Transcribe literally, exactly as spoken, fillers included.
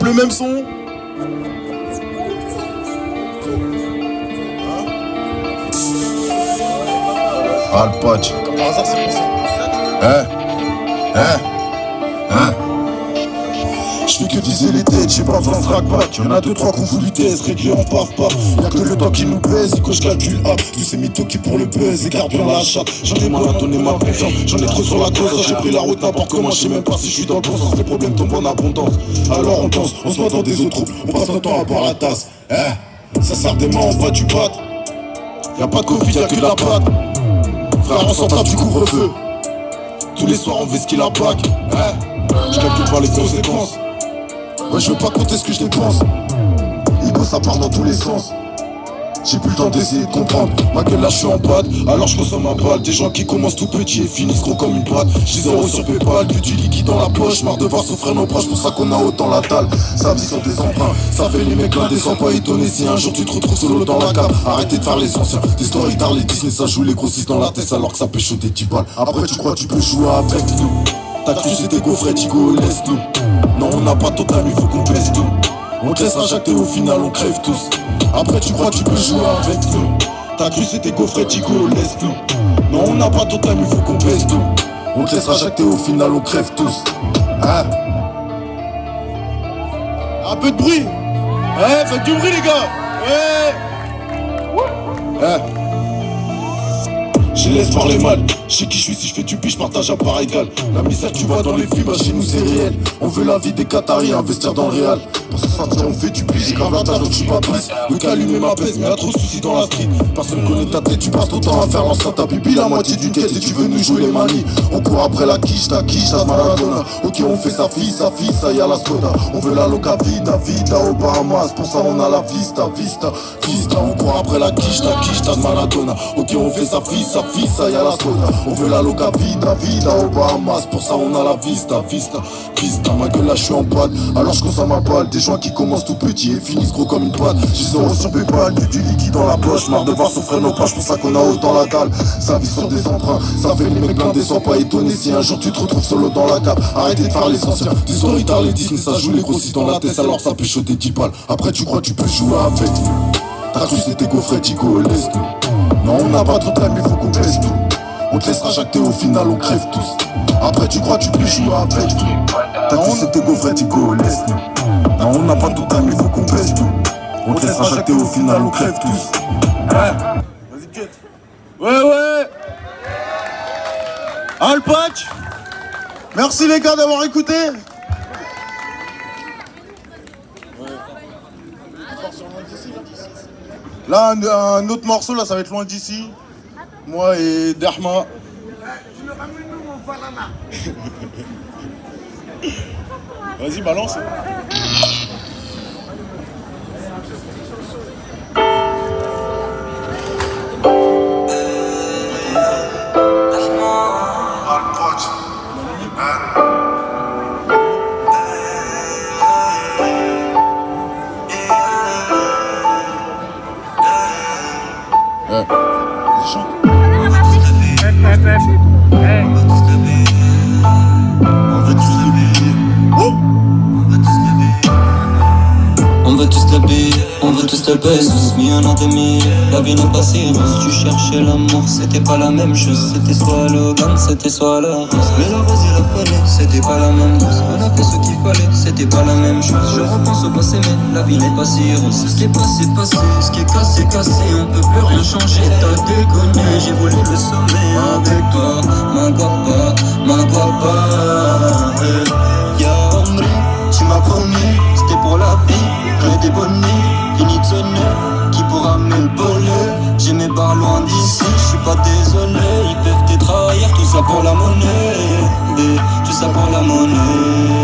le même son. Ah, le patch. Par hasard, c'est pour ça. Hein Hein Hein Je fais que viser les têtes, j'ai pas besoin de frac back. Y'en a deux trois qu'on voulu test, réglé en paf paf. Y'a que le temps qui nous baise, et que je calcule ah, tous ces mythos qui pour le buzz, écarte bien la chatte. J'en ai mal à donner ma confiance, j'en ai trop sur la cause. J'ai pris la route n'importe comment, je sais même pas si je suis dans le bon sens. Les problèmes tombent en abondance, alors on danse, on se met dans des autres troupes. On passe notre temps à boire la tasse. Hein Ça sert des mains, on va du bat. Y'a pas de Covid, y'a que de la pâte. Frère, on s'en tape du couvre-feu. Tous les soirs on fait ce qu'il a bac. Hein Je calcule pas les conséquences. Ouais, je veux pas compter ce que je dépense. Ego, ça part dans tous les sens. J'ai plus le temps d'essayer de comprendre. Ma gueule là, je suis en pâte, alors je consomme ma balle. Des gens qui commencent tout petits et finissent gros comme une pâte. J'ai zéro sur Paypal, plus du liquide dans la poche. Marre de voir souffrir nos proches, pour ça qu'on a autant la dalle. Ça vit sur des emprunts, ça fait les mecs l'indécent. Pas étonné si un jour tu te retrouves solo dans la cave. Arrêtez de faire les anciens, des stories d'art, les Disney. Ça joue les grossistes dans la tête alors que ça peut chaud des dix balles. Après tu crois tu peux jouer avec nous. T'as cru c'était gaufret, Tigo, laisse-nous. Non on n'a pas ton time, il faut qu'on pèse tout. On te laissera jacter, au final on crève tous. Après tu crois tu peux jouer avec nous. T'as cru c'était gaufret, Tigo, laisse-nous. Non on n'a pas ton time, il faut qu'on pèse tout. On te laissera jacter, au final on crève tous. Hein Un peu de bruit. Ouais, faites du bruit les gars. Ouais. Hein Je laisse parler mal, je sais qui je suis, si je fais du pis, je partage à part égale. La misère tu vois dans les films, bah chez nous c'est réel. On veut la vie des Qataris, investir dans le réel. Pour se sentir on fait du pis, j'ai grave la tâche donc je suis pas pisse. Le calumet m'apaise, mais y'a trop de soucis dans la street. Personne connaît ta tête, tu passes ton temps à faire l'enceinte. T'as pipi la moitié du quête et tu veux nous jouer les manies. On court après la quiche, ta quiche, ta Maradona. Ok on fait sa fille, sa fille, ça y a la Skoda. On veut la loca vida, vida au Bahamas. Pour ça on a la vista, vista, vista. On court après la quiche, ta quiche, ta Maradona. Ok on fait sa fille, sa fille, ça y a la Skoda. On veut la loca vida, vida au Bahamas. Pour ça on a la vista, vista, vista. Ma gueule là je suis en boîte, alors je consomme ma balle. Des gens qui commencent tout petits et finissent gros comme une pâte. J'ai zéro sur Paypal, du, du liquide dans la poche. Marre de voir souffrir nos proches, pour ça qu'on a autant la dalle. Ça vit sur des emprunts, ça fait les mecs blindés. Sois pas étonné si un jour tu te retrouves solo dans la cave. Arrêtez de faire les anciens, des stories tard les Disney. Ça joue les grossistes dans la tête alors ça peut choter dix balles. Après tu crois tu peux jouer avec nous. T'as cru c'était gaufret, Tigo, laisse-nous. Non on n'a pas trop de time, il faut qu'on pèse tout. On te laissera jacter, au final on crève tous. Après tu crois tu peux jouer avec nous. T'as cru c'était gaufret, Tigo, laisse-nous. Non on n'a pas tout time, il faut qu'on pèse tout. On te laissera jacter, au final on crève tous. Hein Vas-y cut. Ouais ouais. Ah le patch. Merci les gars d'avoir écouté. Là un, un autre morceau là ça va être loin d'ici. Moi et Derma. Vas-y balance. On veut tous la paix, on veut tous le baisse, tous mis un an demi. La vie n'est pas si rose, tu cherchais l'amour, c'était pas la même chose. C'était soit Logan, c'était soit la rose. Mais la rose et la folie, c'était pas la même chose. On a fait ce qu'il fallait, c'était pas la même chose. Je repense au passé, mais la vie n'est pas si rose. Ce qui est passé, passé, ce qui est cassé, cassé. On peut plus rien changer, t'as déconné. J'ai volé le sommet avec toi, ma guapa, ma guapa. Hey. Ya Omri, tu m'as promis, c'était pour la vie. Que des bonnes nuits, fini de sonner. Qui pourra me le voler? J'ai mes barres loin d'ici, je suis pas désolé. Ils peuvent te trahir, tout ça pour la monnaie. Tout ça pour la monnaie.